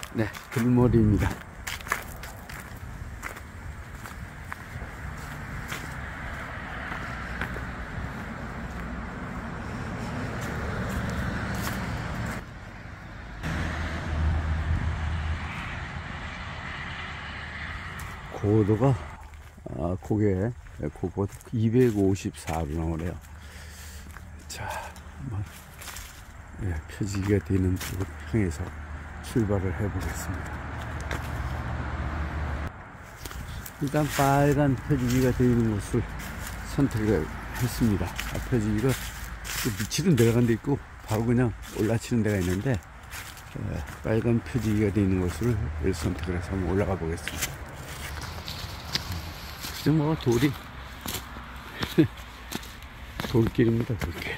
네, 들머리입니다. 고도가 고개 고도 254로 나오네요. 자, 한번 표지기가 되는 쪽을 향해서 출발을 해 보겠습니다. 일단 빨간 표지기가 되어 있는 곳을 선택을 했습니다. 표지기가 밑으로 내려간 데 있고 바로 그냥 올라치는 데가 있는데 빨간 표지기가 되어 있는 곳을 선택을 해서 한번 올라가 보겠습니다. 지금 뭐 돌이 돌길입니다. 돌길.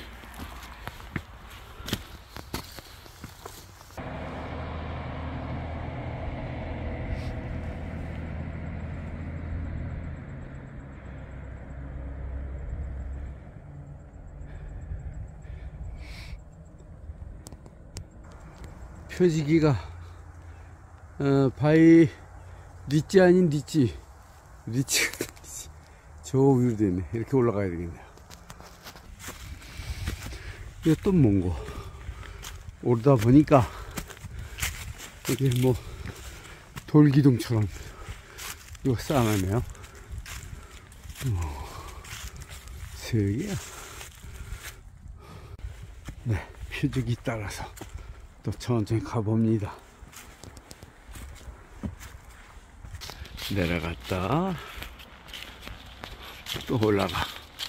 표지기가 바위 리치 아닌 리치 저 위로 되네. 이렇게 올라가야 되겠네요. 이거 또 뭔고 오르다 보니까 이게 뭐 돌기둥처럼 이거 쌓아놨네요. 세 개야. 네, 표지기 따라서 또 천천히 가봅니다. 내려갔다 또 올라가.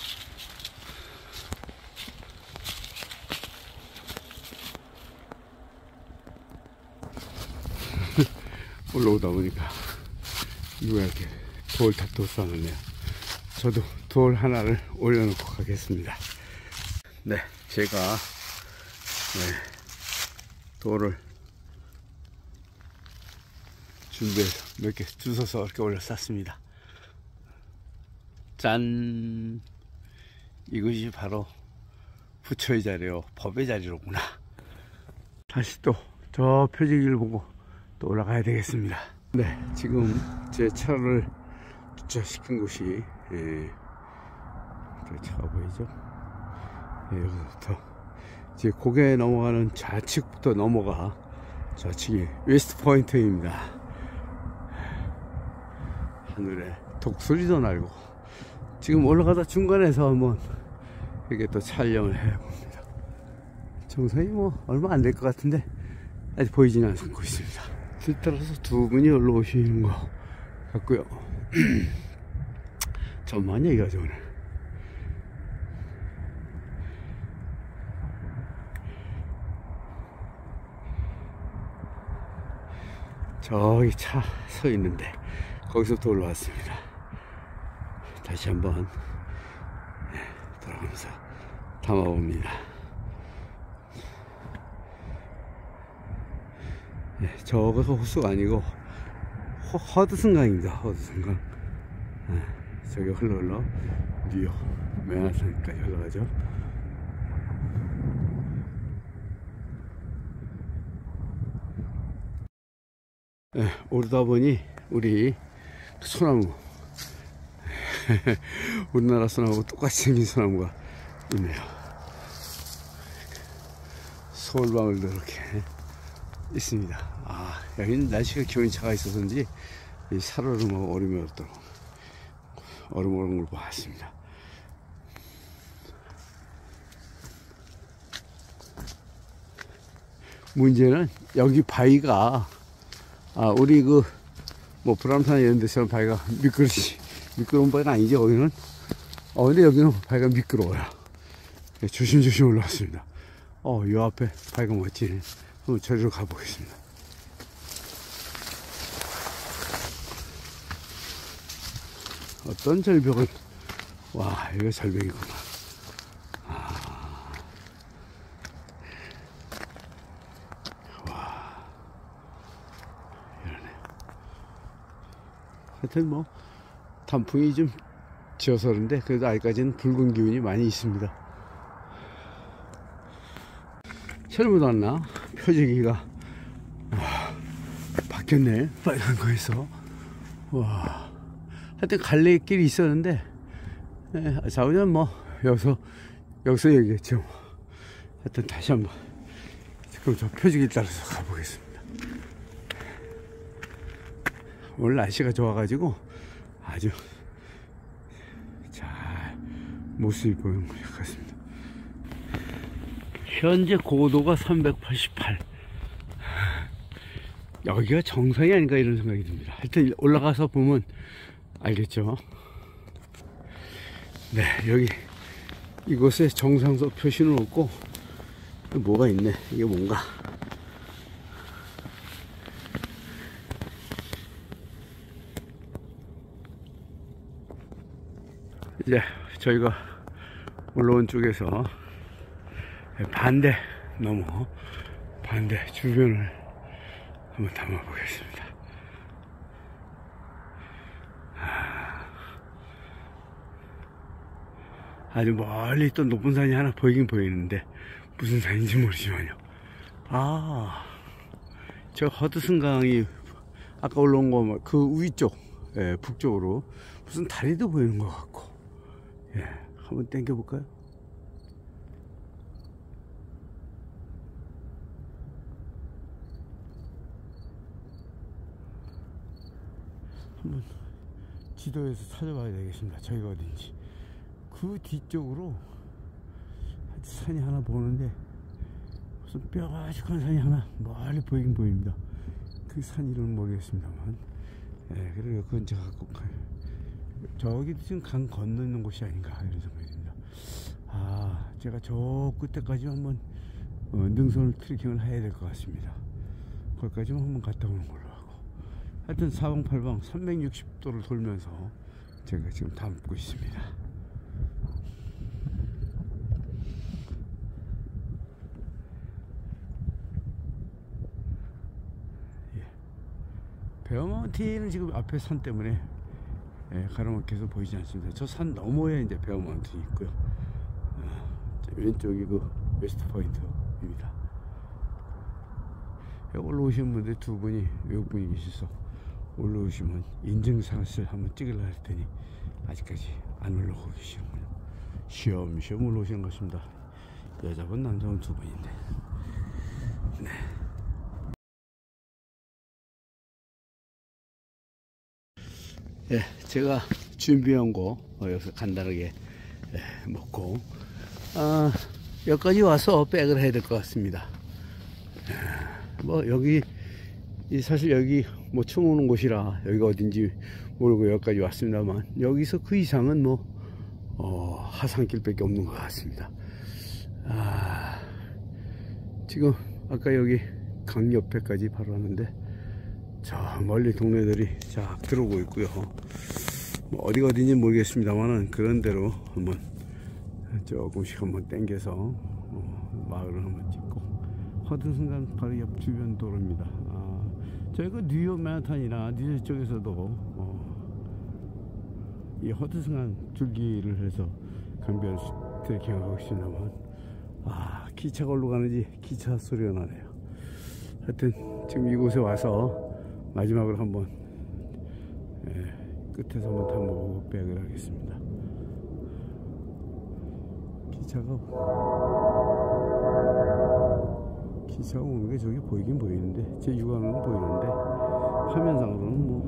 올라오다 보니까 이거 이렇게 돌 다 쌓아놨네요. 저도 돌 하나를 올려놓고 가겠습니다. 네, 제가 돌을 준비해서 몇 개 주워서 이렇게 올려 쌌습니다. 짠! 이것이 바로 부처의 자리요, 법의 자리로구나. 다시 또 저 표지기를 보고 또 올라가야 되겠습니다. 네, 지금 제 차를 주차시킨 곳이 차가 보이죠? 여기서부터 이제 고개 넘어가는 좌측부터 넘어가 좌측이 웨스트 포인트입니다. 하늘에 독수리도 날고 지금 올라가다 중간에서 한번 이렇게 또 촬영을 해봅니다. 정상이 뭐 얼마 안 될 것 같은데 아직 보이지는 않고 있습니다. 뒤따라서 두 분이 올라오시는 것 같고요. 전만 얘기하죠 오늘. 저기 차 서 있는데 거기서부터 올라왔습니다. 다시 한번 돌아가면서 담아봅니다. 저거가 호수가 아니고 허드슨강입니다. 허드슨강. 저기 흘러 뉴욕 맨하탄까지 흘러가죠. 오르다 보니 우리 소나무 우리나라 소나무하고 똑같이 생긴 소나무가 있네요. 서울방울도 이렇게 있습니다. 여기는 날씨가 기온이 차가 있어서인지 살얼음하고 얼음이 얼음 오른 걸 봤습니다. 문제는 여기 바위가 우리 뭐 불암산 이런 데처럼 바위가 미끄러운 바위는 아니죠. 거기는 근데 여기는 바위가 미끄러워요. 조심조심 올라왔습니다. 요 앞에 바위가 멋지네. 한번 저리로 가보겠습니다. 어떤 절벽을, 와, 이거 절벽이구나. 와, 이러네. 하여튼 뭐, 단풍이 좀 지어서 그런데, 그래도 아직까지는 붉은 기운이 많이 있습니다. 잘못 왔나? 표지기가 바뀌었네. 빨간 거에서. 와. 하여튼 갈래길이 있었는데, 자우전 뭐, 여기서 얘기했죠. 하여튼 다시 한번, 지금 저 표지기 따라서 가보겠습니다. 오늘 날씨가 좋아가지고, 아주 잘 모습이 보이는 것 같습니다. 현재 고도가 388. 여기가 정상이 아닌가 이런 생각이 듭니다. 하여튼 올라가서 보면 알겠죠. 네, 여기 이곳에 정상서 표시는 없고 뭐가 있네. 이게 뭔가. 이제 저희가 올라온 쪽에서 반대 주변을 한번 담아 보겠습니다. 아주 멀리 또 높은 산이 하나 보이긴 보이는데 무슨 산인지 모르지만요. 저 허드슨 강이 아까 올라온 거 그 위쪽, 북쪽으로 무슨 다리도 보이는 것 같고, 한번 당겨 볼까요? 한번 지도에서 찾아봐야 되겠습니다. 저희가 어딘지. 그 뒤쪽으로 산이 하나 보는데 무슨 뾰족한 산이 하나 멀리 보이긴 보입니다. 그 산 이름은 모르겠습니다만, 그리고 그건 제가 꼭 저기도 지금 강 건너는 곳이 아닌가 이런 생각이 듭니다. 제가 저 끝에까지 한번 능선을 트레킹을 해야 될 것 같습니다. 거기까지 한번 갔다 오는 걸로 하고, 하여튼 사방팔방 360도를 돌면서 제가 지금 담고 있습니다. 베어마운틴은 지금 앞에 산 때문에 가로막혀서 보이지 않습니다. 저 산 너머에 이제 베어마운틴이 있고요. 왼쪽이 그 웨스트 포인트입니다. 올라오신 분들 두 분이 외국분이 계셔서 올라오시면 인증샷을 한번 찍으려 했더니 아직까지 안 올라오고 계시는군요. 쉬엄쉬엄 올라오시는 것입니다. 여자분 남자분 두 분인데. 네. 제가 준비한 거 여기서 간단하게 먹고 여기까지 와서 백을 해야 될 것 같습니다. 뭐 여기 사실 여기 뭐 처음 오는 곳이라 여기가 어딘지 모르고 여기까지 왔습니다만, 여기서 그 이상은 뭐 하산길밖에 없는 것 같습니다. 지금 아까 여기 강 옆에까지 바로 왔는데 저 멀리 동네들이 쫙 들어오고 있고요. 뭐 어디가 어딘지 모르겠습니다만은 그런 대로 한번 조금씩 한번 당겨서 마을을 한번 찍고, 허드슨강 바로 옆 주변 도로입니다. 저희가 뉴욕 맨하탄이나 뉴저지 쪽에서도 이 허드슨강 줄기를 해서 강변 트레킹하고 있습니다만, 기차가 올라가는지 기차 소리가 나네요. 하여튼 지금 이곳에 와서 마지막으로 한번 끝에서 한번 담보고 백을 하겠습니다. 기차가 오는 게 저기 보이긴 보이는데, 제 육안으로는 보이는데 화면상으로는 뭐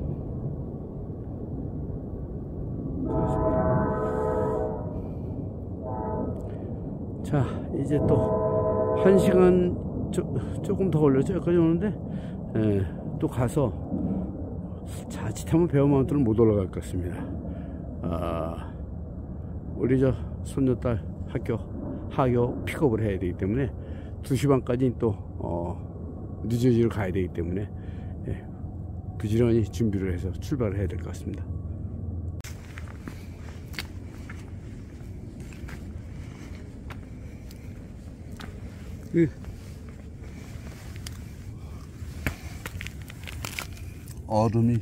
그렇습니다. 자, 이제 또 1시간 조금 더 걸렸죠. 여기까지 오는데 또 가서 자칫하면 베어마운틴을 못 올라갈 것 같습니다. 우리 저 손녀딸 학교 픽업을 해야 되기 때문에 2시 반까지 또 뉴저지를 가야 되기 때문에 부지런히 준비를 해서 출발을 해야 될 것 같습니다. 얼음이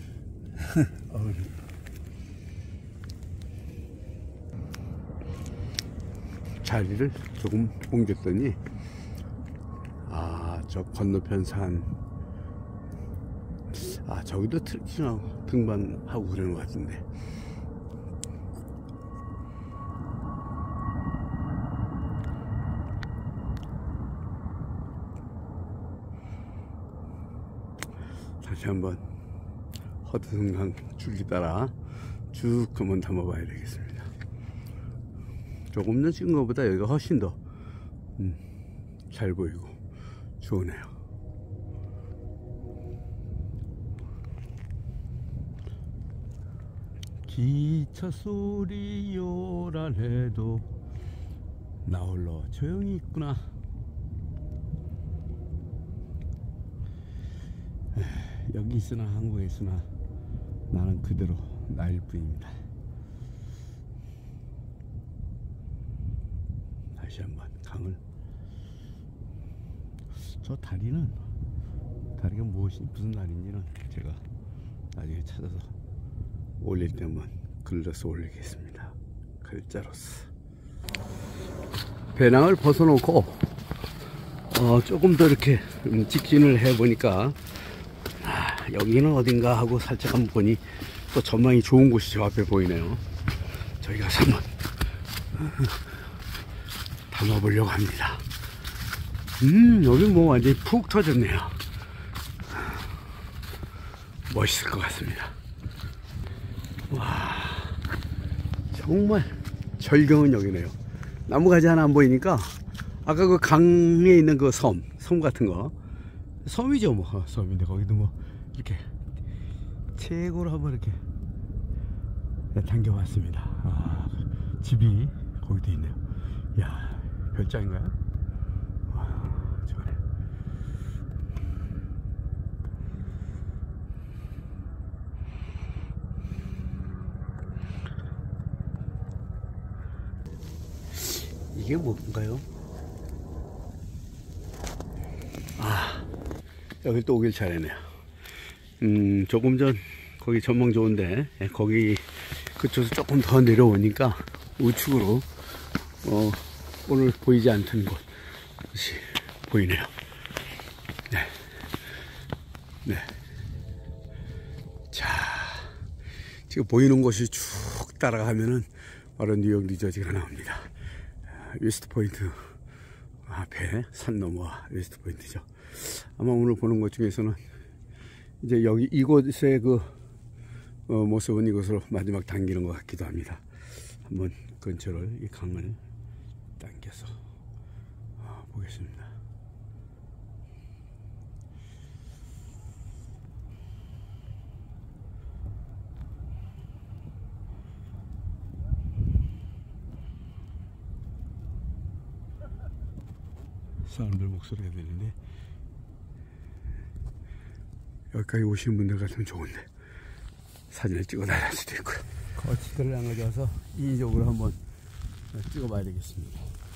자리를 조금 옮겼더니 저 건너편 산 아, 저기도 트랙시나 등반하고 그러는 것 같은데. 다시 한번 허드슨강 줄기 따라 쭉 한번 담아봐야 되겠습니다. 조금 전 찍은 것보다 여기가 훨씬 더 잘 보이고 좋으네요. 기차 소리 요란해도 나 홀로 조용히 있구나. 여기 있으나 한국에 있으나 나는 그대로 나일 뿐입니다. 다시 한번 강을, 저 다리가 무슨 다리인지는 제가 나중에 찾아서 올릴 때 한번 글로써 올리겠습니다. 글자로서. 배낭을 벗어놓고 조금 더 이렇게 직진을 해보니까 여기는 어딘가 하고 살짝 한번 보니 또 전망이 좋은 곳이 저 앞에 보이네요. 저희 가서 한번 담아보려고 합니다. 여기 뭐 완전히 푹 터졌네요. 멋있을 것 같습니다. 와, 정말 절경은 여기네요. 나무가지 하나 안 보이니까 아까 그 강에 있는 그 섬 같은 거, 섬이죠 뭐. 섬인데 거기도 뭐 이렇게 최고로 한번 이렇게 당겨봤습니다. 아, 집이 거기도 있네요. 야, 별장인가요? 와, 저래. 이게 뭔가요? 아, 여기 또 오길 잘했네요. 조금 전 거기 전망 좋은데 거기 그쪽에서 조금 더 내려오니까 우측으로 오늘 보이지 않던 곳이 보이네요. 네. 네. 자, 지금 보이는 곳이 쭉 따라가면은 바로 뉴욕 뉴저지가 나옵니다. 웨스트 포인트 앞에 산 너머와 웨스트 포인트죠. 아마 오늘 보는 것 중에서는 이제 여기 이곳의 그 모습은 이곳으로 마지막 당기는 것 같기도 합니다. 한번 근처를 이 강을 당겨서 보겠습니다. 사람들 목소리가 들리는데 여기까지 오시는 분들 같으면 좋은데 사진을 찍어 달랄 수도 있고요. 거치대를 안 가져와서 인위적으로 한번 찍어 봐야 되겠습니다.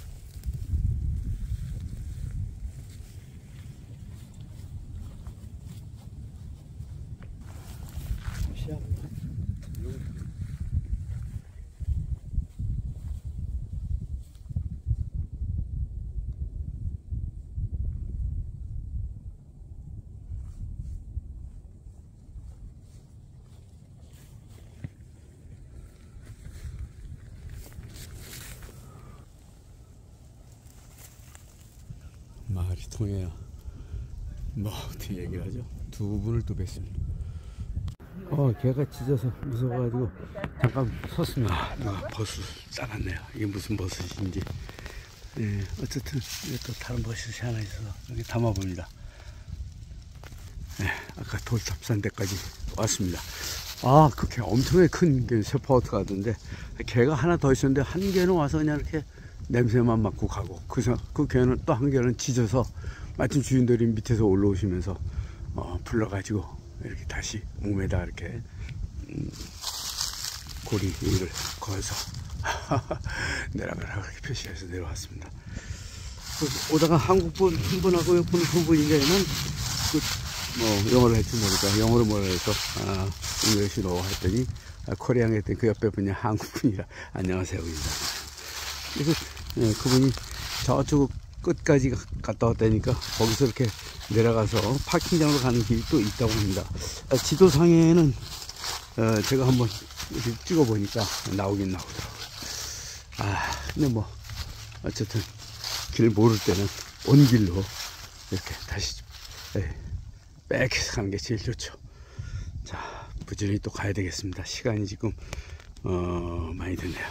말이 통해야 뭐 어떻게 얘기를 하죠. 두 분을 또 뵀습니다. 걔가 짖어서 무서워가지고 잠깐 섰습니다. 버섯 싸놨네요. 이게 무슨 버섯인지. 네, 어쨌든 또 다른 버섯이 하나 있어서 여기 담아봅니다. 네, 아까 돌 잡산 데까지 왔습니다. 그 개 엄청나게 큰 게 셰퍼드 가던데 개가 하나 더 있었는데 한 개는 와서 그냥 이렇게 냄새만 맡고 가고 그 개는 또 한 개는 짖어서 마침 주인들이 밑에서 올라오시면서 불러가지고 이렇게 다시 몸에다 이렇게 고리를 걸어서 내려가라고 이렇게 표시해서 내려왔습니다. 오다가 한국분 한 분하고 옆분 한 분인가에는 영어를 할지 모르니까 영어로 뭐라 해서 잉글리시로 했더니 코리안 했더니 그 옆에 분이 한국분이라 안녕하세요. 그래서 그분이 저쪽 끝까지 갔다 왔다니까 거기서 이렇게 내려가서 파킹장으로 가는 길이 또 있다고 합니다. 지도상에는 제가 한번 찍어보니까 나오긴 나오더라고요. 근데 뭐 어쨌든 길 모를 때는 온 길로 이렇게 다시 백해서 가는 게 제일 좋죠. 자, 부지런히 또 가야 되겠습니다. 시간이 지금 많이 됐네요.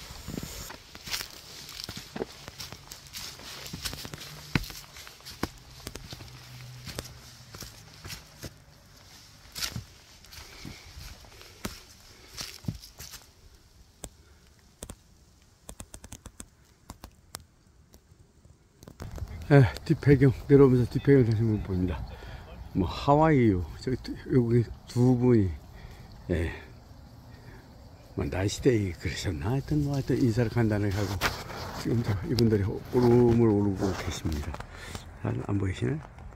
뒷배경 내려오면서 뒷배경 다시 한번 보입니다. 뭐 하와이요. 저기 여기 두 분이 뭐 날씨데이 그러셨나? 하여튼 인사를 간단하게 하고 지금 이분들이 오름을 오르고 계십니다. 잘 안 보이시네?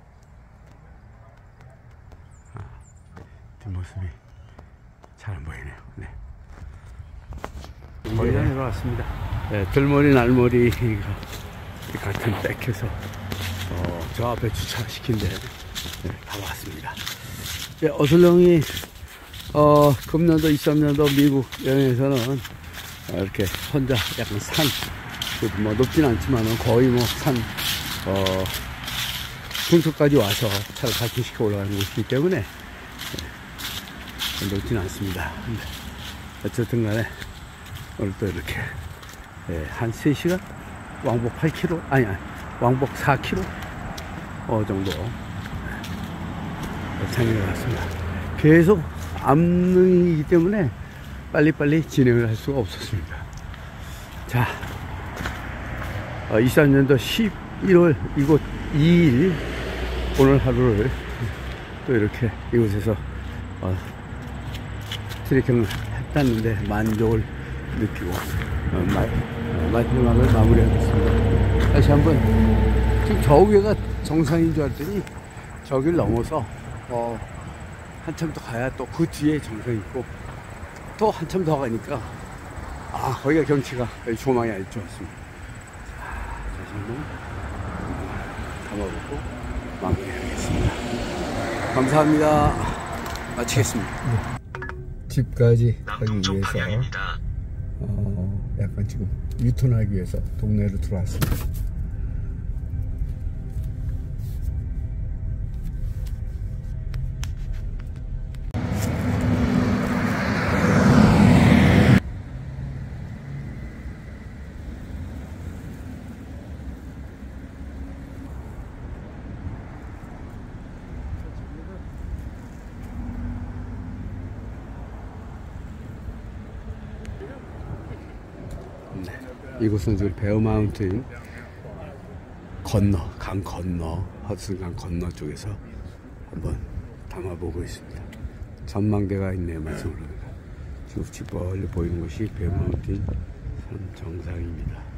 뒷모습이 잘 안 보이네요. 네. 거의 다 내려왔습니다. 들머리 날머리가 같은 백해서 저 앞에 주차시킨 데 다 왔습니다. 어슬렁이 금년도 23년도 미국 여행에서는 이렇게 혼자 약간 산 뭐 높진 않지만은 거의 뭐 산 중턱까지 와서 차를 파킹시켜 올라가는 곳이기 때문에 높진 않습니다. 근데 어쨌든 간에 오늘 또 이렇게 한 3시간 왕복 8km 아니 왕복 4km 정도 장애가 왔습니다. 계속 암릉이기 때문에 빨리빨리 진행을 할 수가 없었습니다. 자, 23년도 11월 이곳 2일 오늘 하루를 또 이렇게 이곳에서 트레킹을 했다는데 만족을 느끼고 마지막을 마무리하겠습니다. 다시 한번 지금 저 위에가 정상인 줄 알았더니 저길 넘어서 한참 더 가야 또 그 뒤에 정상이 있고 또 한참 더 가니까 거기가 경치가 조망이 아주 좋았습니다. 다시 한번 담아보고 마무리하겠습니다. 감사합니다. 마치겠습니다. 집까지 가기 위해서 약간 지금 유턴하기 위해서 동네로 들어왔습니다. 이곳은 지금 베어 마운틴 건너, 강 건너, 허드슨 강 건너 쪽에서 한번 담아보고 있습니다. 전망대가 있네요, 말씀으로. 지금 멀리 보이는 곳이 베어 마운틴 산 정상입니다.